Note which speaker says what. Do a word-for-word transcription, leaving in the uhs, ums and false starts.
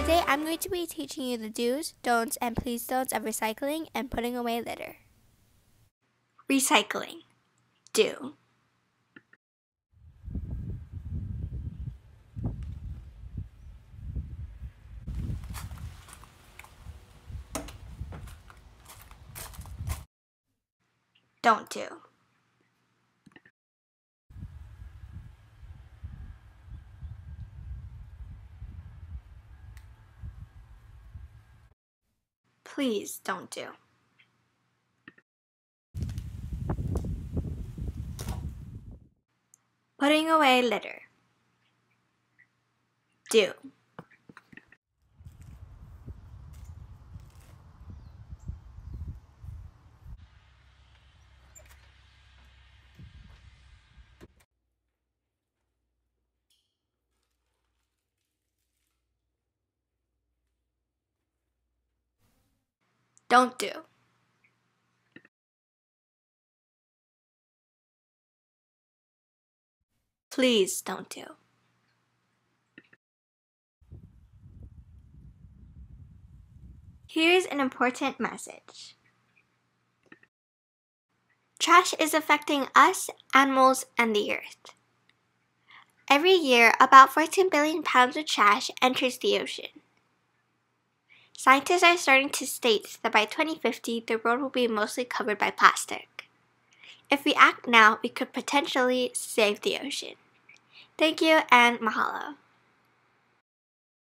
Speaker 1: Today I'm going to be teaching you the do's, don'ts, and please don'ts of recycling and putting away litter. Recycling. Do. Don't do. Please don't do. Putting away litter. Do. Don't do. Please don't do. Here's an important message. Trash is affecting us, animals, and the earth. Every year, about fourteen billion pounds of trash enters the ocean. Scientists are starting to state that by twenty fifty, the world will be mostly covered by plastic. If we act now, we could potentially save the ocean. Thank you and mahalo.